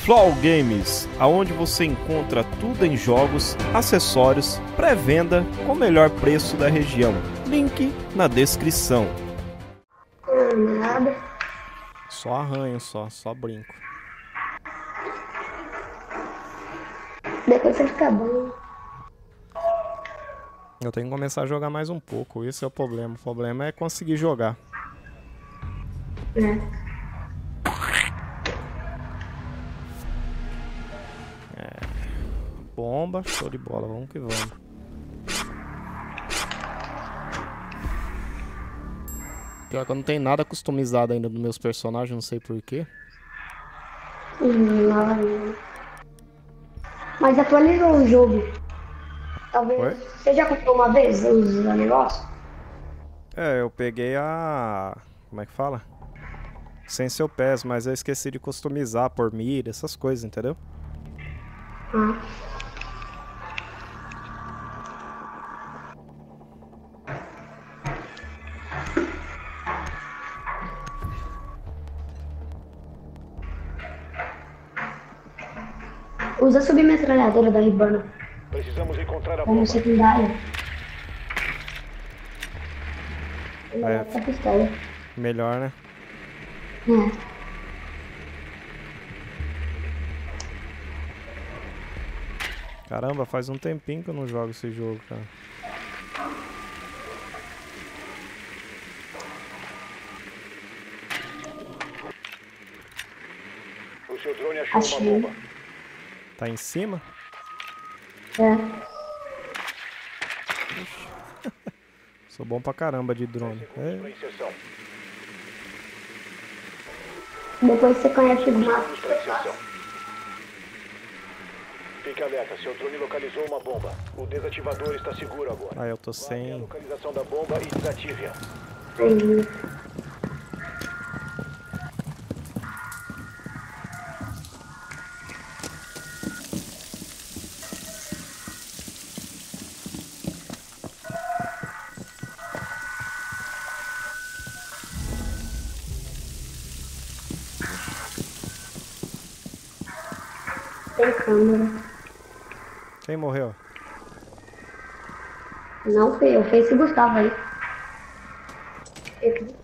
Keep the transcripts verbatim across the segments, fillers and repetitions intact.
Flow Games, aonde você encontra tudo em jogos, acessórios, pré-venda com o melhor preço da região. Link na descrição. Nada. Só arranho, só, só brinco. Depois você fica bom. Eu tenho que começar a jogar mais um pouco, esse é o problema. O problema é conseguir jogar. É. Bomba, show de bola, vamos que vamos. Pior que eu não tenho nada customizado ainda dos meus personagens, não sei porquê. Hum, não. Mas atualizou o jogo. Talvez. Oi? Você já comprou uma vez os negócios? É, eu peguei a... como é que fala? Sem seu pés, mas eu esqueci de customizar por mira, essas coisas, entendeu? Ah. Usa a submetralhadora da Ribana Precisamos encontrar a como bomba. secundária. É. Essa pistola. Melhor, né? É. Caramba, faz um tempinho que eu não jogo esse jogo, cara. O seu drone achou Achei. uma bomba. Tá em cima? É. Sou bom pra caramba de drone. Para É. inserção. Depois você conhece o mapa. Vamos para inserção. Fique alerta, seu drone localizou uma bomba. O desativador está seguro agora. Ah, eu tô Guarde a sem... localização da bomba e desative-a. Entendi. Tem câmera. Quem morreu? Não fui eu, fez esse Gustavo aí. Eu-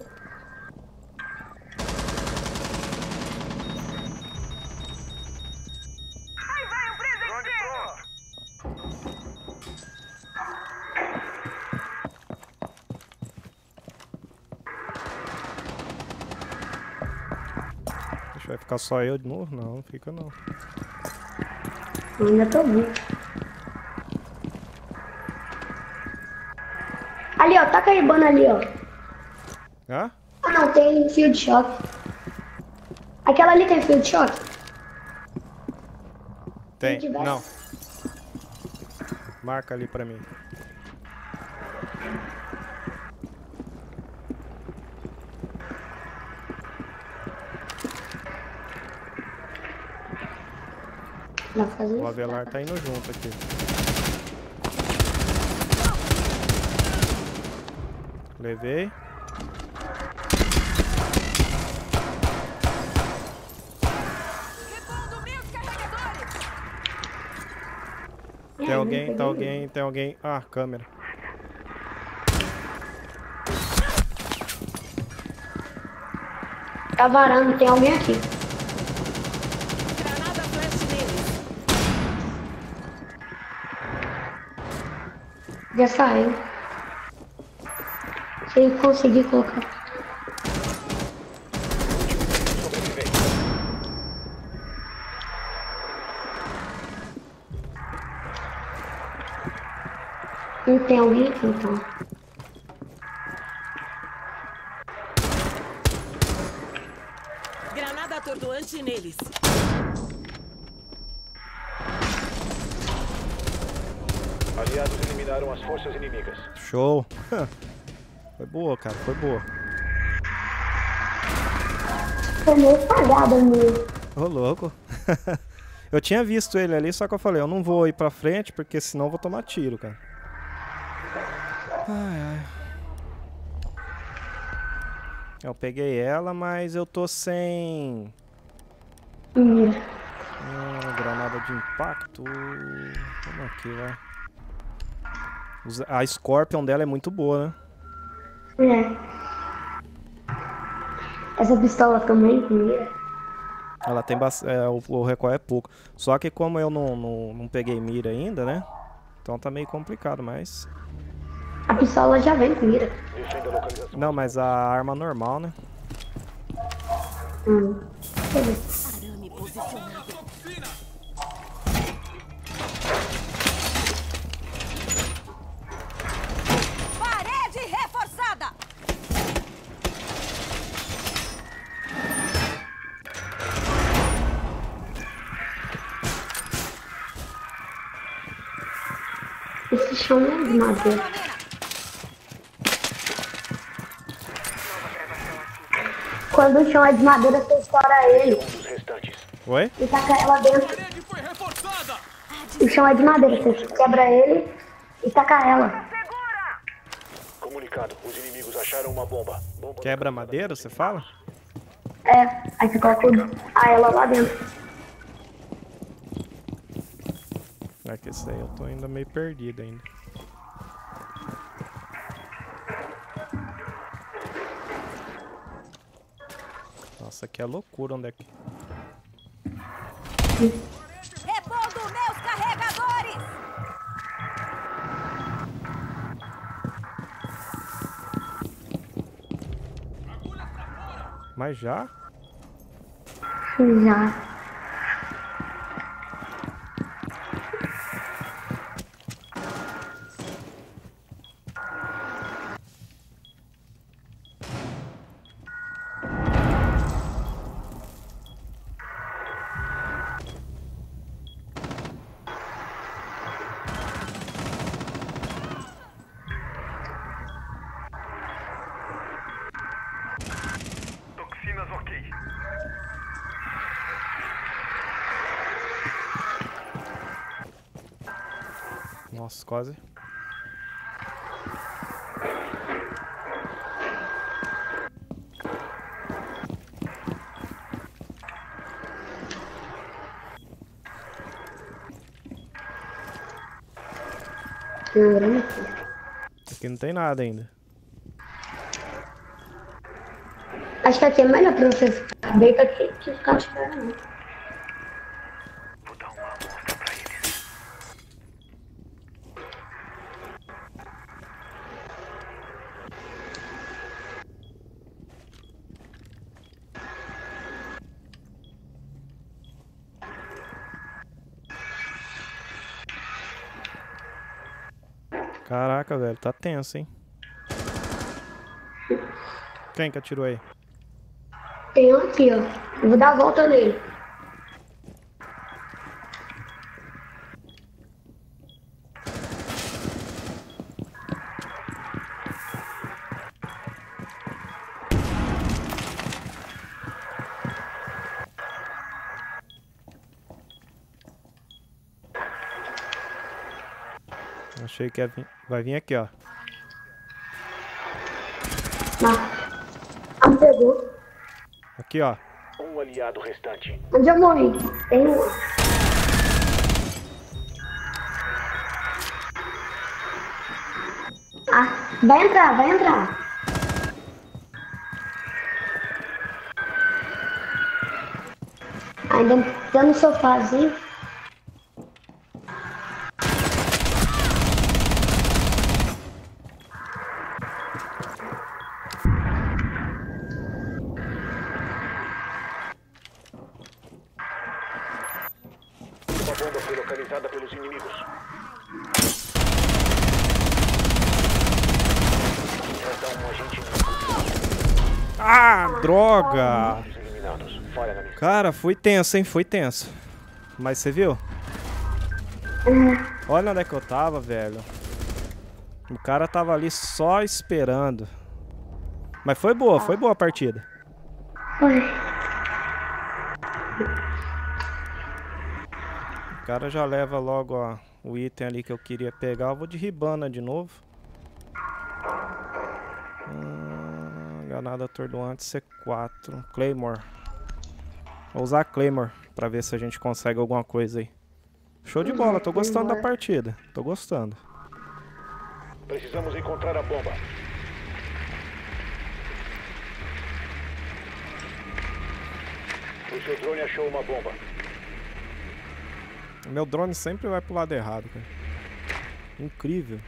Deixa vai ficar só eu de novo? Não, não fica não. Eu ainda tô vivo. Ali, ó, taca a Ribana ali, ó. Hã? Ah, não, tem fio de choque. Aquela ali tem fio de choque? Tem. tiver. Não. Marca ali pra mim. Dá pra fazer O isso? Avelar tá indo junto aqui. Levei. Tem alguém, tem alguém, tem alguém. Ah, câmera. Tá varando, tem alguém aqui. Granada flash neles. Já saiu. Se ele conseguir colocar. Não tem alguém aqui, então. Granada atordoante neles. Aliados eliminaram as forças inimigas. Show. Foi boa, cara, foi boa. Tô meio cagada mesmo. Ô, louco. Eu tinha visto ele ali, só que eu falei, eu não vou ir pra frente, porque senão eu vou tomar tiro, cara. Ai, ai. Eu peguei ela, mas eu tô sem... Mira. de impacto. Vamos aqui, vai. A Scorpion dela é muito boa, É. Essa pistola também, mira. Ela tem bastante. É, o, o recoil é pouco. Só que como eu não, não, não peguei mira ainda, né? Então tá meio complicado, mas. A pistola já vem com mira. Defenda a localização. Não, mas a arma normal, né? Hum. Arame posicionado. Parede reforçada. Esse chão não é de madeira. Quando o chão é de madeira, você estoura ele Um dos restantes. Oi? e taca ela dentro. O chão é de madeira, você quebra ele e taca ela. Comunicado. Os inimigos acharam uma bomba. Bomba Quebra madeira, você fala? É, aí você coloca o- a ela lá dentro. É que isso aí eu tô ainda meio perdido ainda. Nossa, aqui é loucura onde é que. Repondo meus carregadores. Mas já? Já. Toxinas ok. Nossa, quase. Hum. Aqui não tem nada ainda. Acho que aqui é melhor pra você ficar deita aqui que ficar esperando. Vou dar uma amostra pra eles. Caraca, velho, tá tenso, hein? Quem que atirou aí? Tem um aqui, ó. Eu vou dar a volta nele. Achei que ia vir... vai vir aqui, ó. Não. Ah, pegou. Aqui, ó. Um aliado restante. Onde eu morri? Tem um. Ah, vai entrar, vai entrar. Ainda tá no sofazinho. Uma bomba foi localizada pelos inimigos. Já dá um agente Ah, droga! eliminados. Falha na missão. Cara, foi tenso, hein? Foi tenso. Mas você viu? Olha onde é que eu tava, velho. O cara tava ali só esperando. Mas foi boa, foi boa a partida. Foi. O cara já leva logo ó, o item ali que eu queria pegar. Eu vou de Ribana de novo. Hum, granada atordoante C quatro. Claymore. Vou usar Claymore pra ver se a gente consegue alguma coisa aí. Show de bola, tô gostando da partida. Tô gostando. Precisamos encontrar a bomba. O seu drone achou uma bomba. Meu drone sempre vai pro lado errado, cara. Incrível.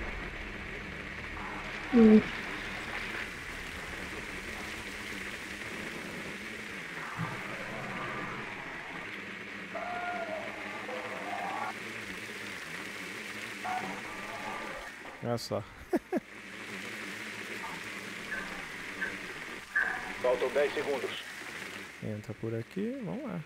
Hum. Olha só. Faltam dez segundos. Entra por aqui, vamos lá.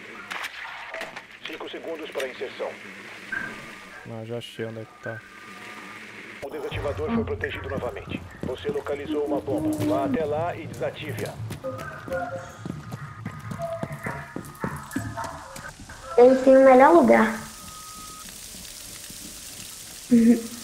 cinco segundos para a inserção. Não, já achei onde é que tá. O desativador foi protegido novamente. Você localizou uma bomba. Vá até lá e desative-a. Eles têm o melhor lugar. Uhum.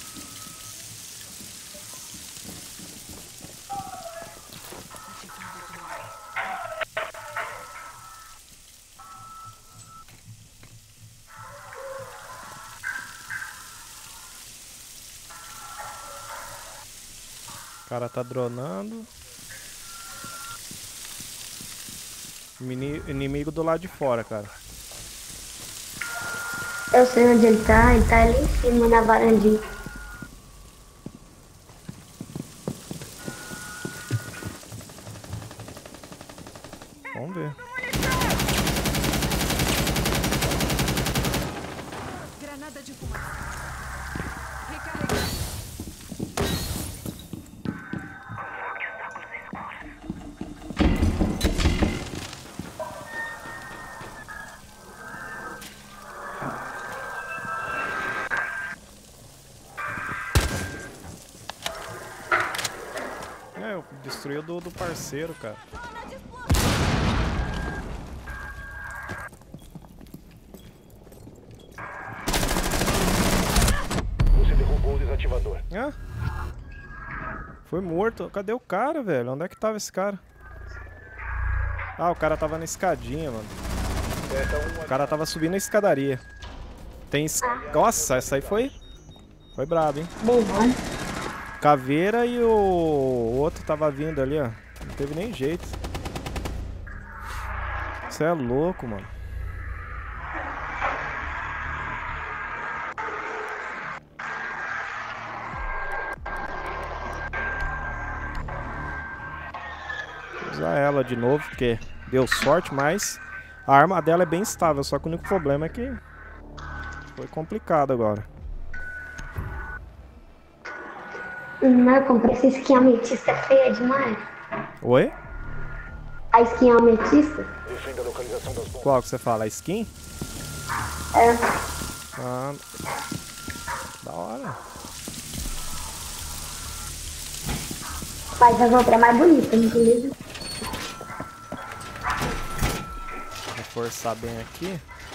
O cara tá dronando. Mini- inimigo do lado de fora, cara. Eu sei onde ele tá, ele tá ali em cima na varandinha. Vamos ver. Granada de fumaça. Recarregando. É, eu destruí o do, do parceiro, cara. Você derrubou o desativador. Ah, foi morto. Cadê o cara, velho? Onde é que tava esse cara? Ah, o cara tava na escadinha, mano. O cara tava subindo a escadaria. Tem es... Nossa, essa aí foi... Foi brabo, hein? Bem bom. Caveira e o... o outro tava vindo ali, ó. Não teve nem jeito. Você é louco, mano. Vou usar ela de novo, porque deu sorte, mas a arma dela é bem estável. Só que o único problema é que foi complicado agora. Não, eu comprei essa skin ametista feia demais. Oi? A skin ametista? Defenda a localização das bombas. Qual que você fala? A skin? É. Ah, da hora. Mas as outras é mais bonita, inclusive. Reforçar bem aqui.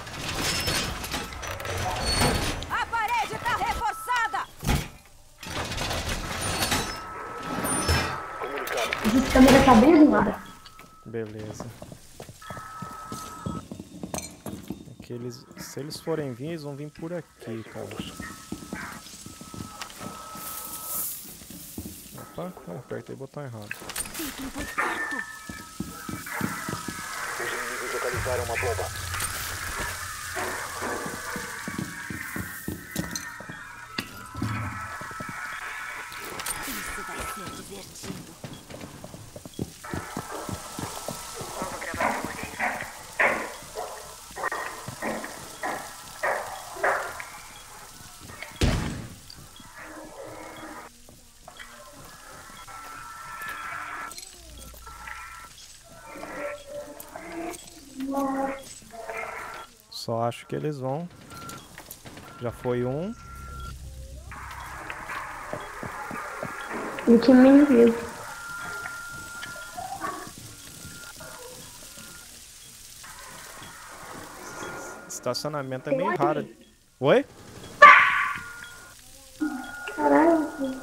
A parede tá reforçada. Comunicado. Essa câmera tá bem arrumada. Beleza. Aqui eles, se eles forem vir, eles vão vir por aqui, cara. Opa, ah, apertei o botão errado. Fiquem por perto. Os inimigos localizaram uma bomba. Isso vai ser divertido. Só acho que eles vão. Já foi um. O time me viu. Estacionamento é meio raro. Oi? Caralho.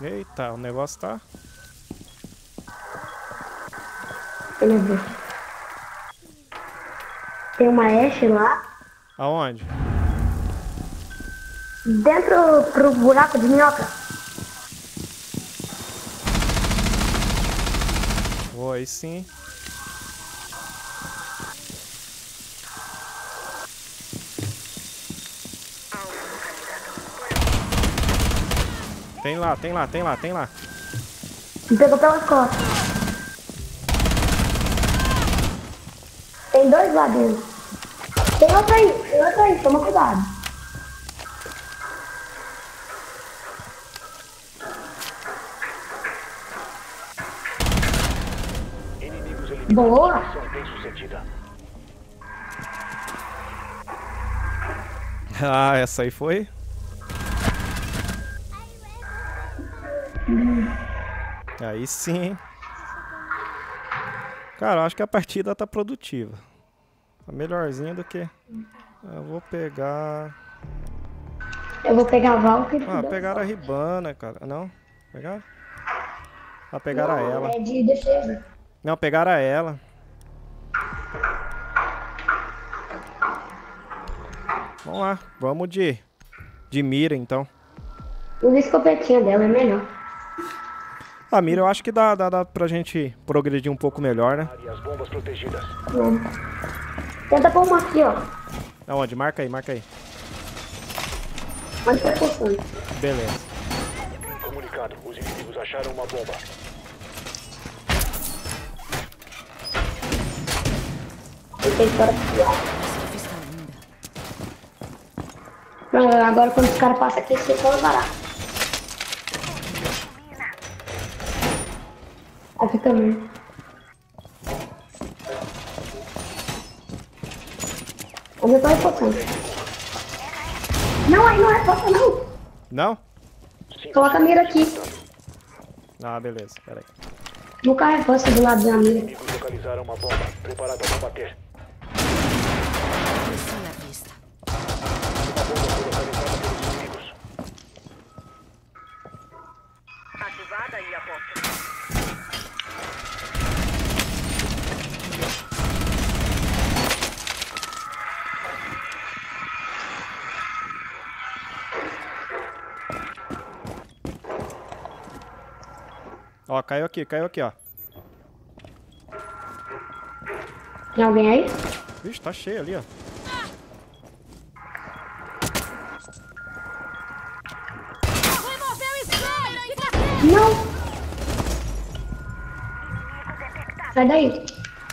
Eita, o negócio tá... Deixa eu ver. Tem uma Ashe lá. Aonde? Dentro pro buraco de minhoca. Vou aí sim. Tem lá, tem lá, tem lá, tem lá. Me pegou pelas costas. Tem dois lá dentro. Tem outro aí, tem outro aí, toma cuidado. Inimigos eliminados. Boa. Missão bem sucedida. Ah, essa aí foi? Aí sim. Cara, eu acho que a partida tá produtiva. Tá melhorzinha do que... Eu vou pegar... Eu vou pegar a Valkyrie. Ah, pegaram a Ribana, cara. Não? Pegaram? Ah, pegaram Não, ela. é de defesa. Não, pegaram ela. Vamos lá, vamos de... De mira, então. Usa a escopetinha dela, é melhor. A mira eu acho que dá, dá, dá pra gente progredir um pouco melhor, né? E as bombas protegidas. É. Tenta pôr uma aqui, ó. Aonde? Marca aí, marca aí. Onde tá postando? Beleza. Comunicado. Os inimigos acharam uma bomba. Ele tem história pra criar. Essa vista linda. Pronto, agora quando os caras passam aqui, você pode parar. Aqui também. Onde eu tô reforçando? Não, aí não reforça não. Não? Coloca a mira aqui. Ah, beleza, pera aí. Nunca reforça do lado da mira. Inimigos localizaram uma bomba. Preparada para bater. Desci a vista. Uma bomba foi localizada pelos inimigos. Ativada e aposta. Ó, caiu aqui, caiu aqui, ó. Tem alguém aí? Vixe, tá cheio ali, ó. Removeu o spray! Fica atento! Não! Sai daí.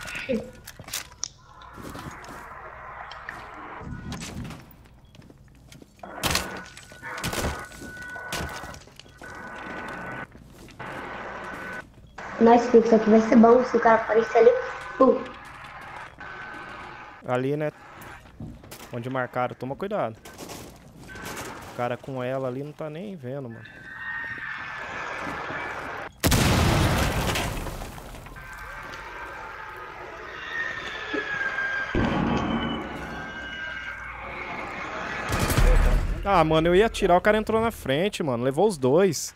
Nós fica, isso aqui vai ser bom se o cara aparecer ali. Pum. Ali, né? Onde marcaram, toma cuidado. O cara com ela ali não tá nem vendo, mano. Ah, mano, eu ia atirar, o cara entrou na frente, mano. Levou os dois.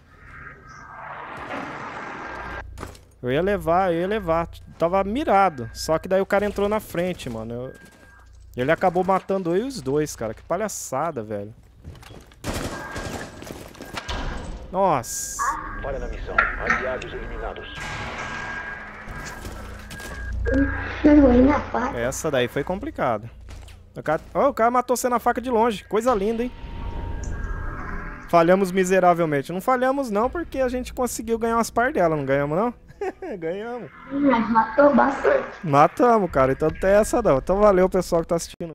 Eu ia levar, eu ia levar. Tava mirado. Só que daí o cara entrou na frente, mano. Eu... Ele acabou matando eu e os dois, cara. Que palhaçada, velho. Nossa. Falha na missão. Aliados eliminados. Não, aí na faca. Essa daí foi complicada. O cara... Oh, o cara matou você na faca de longe. Coisa linda, hein? Falhamos miseravelmente. Não falhamos não, porque a gente conseguiu ganhar umas par dela. Não ganhamos, não? Ganhamos. Mas matou bastante. Matamos, cara. Então não tem essa não. Então valeu, pessoal que tá assistindo.